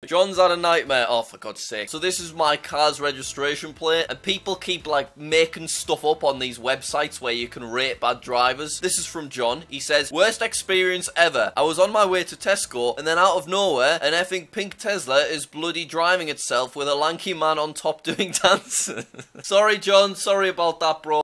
John's had a nightmare. Oh, for God's sake. So this is my car's registration plate, and people keep, like, making stuff up on these websites where you can rate bad drivers. This is from John. He says, worst experience ever. I was on my way to Tesco, and then out of nowhere, an effing pink Tesla is bloody driving itself with a lanky man on top doing dances. Sorry, John. Sorry about that, bro.